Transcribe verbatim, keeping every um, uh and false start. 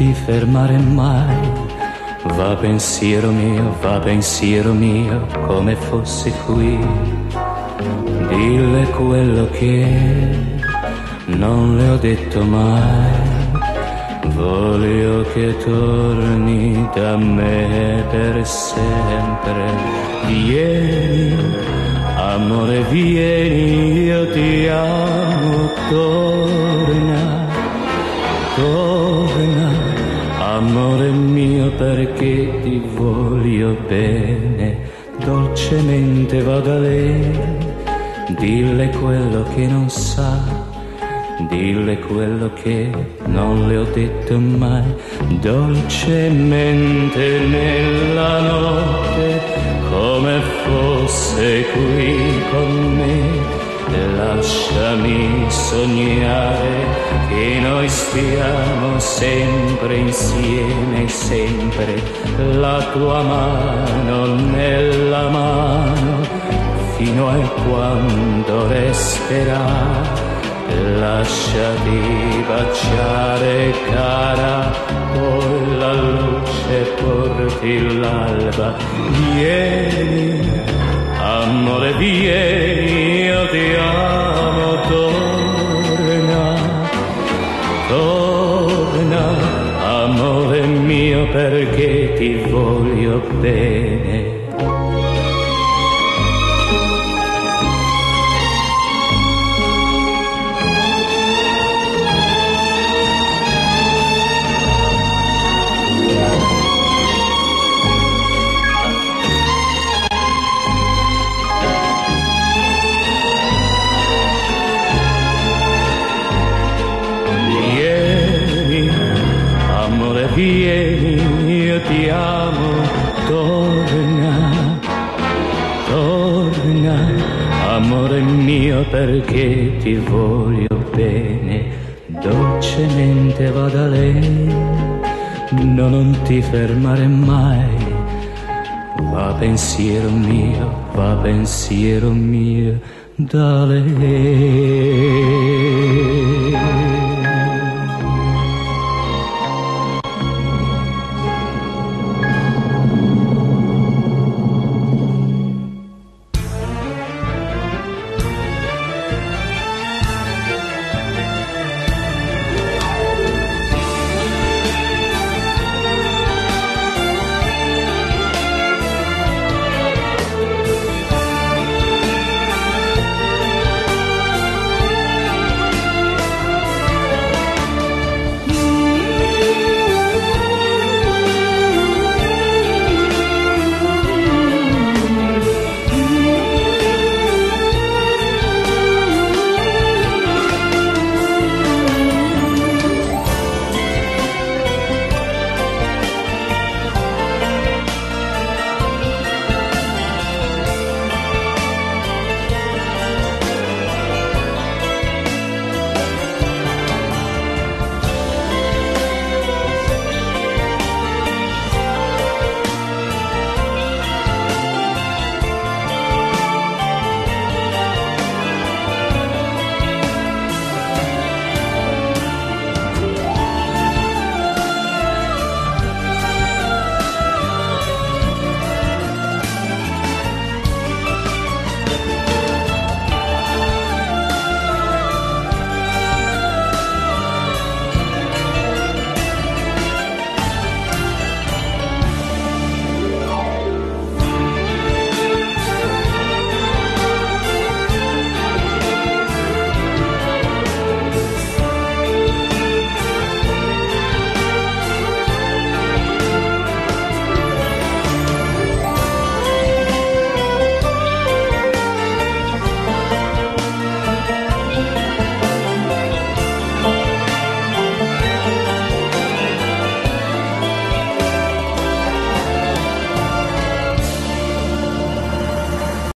ti fermare mai. Va pensiero mio, va pensiero mio, come fossi qui. Dille quello che non le ho detto mai. Voglio che torni da me per sempre. Vieni, amore, vieni, io ti amo, torna, torna, amore mio, perché ti voglio bene. Dolcemente va da lei, dille quello che non sa, dille quello che non le ho detto mai. Dolcemente nella notte, come fosse qui con me, lasciami sognare che noi stiamo sempre insieme, sempre la tua mano nella mano, fino a quando resterà. Lasciati baciare cara, poi la luce porti l'alba. Vieni, amore, vieni, io ti amo, torna, torna, amore mio, perché ti voglio bene. Vieni, io ti amo, torna, torna, amore mio, perché ti voglio bene. Dolcemente va da lei, no, non ti fermare mai. Va pensiero mio, va pensiero mio da lei.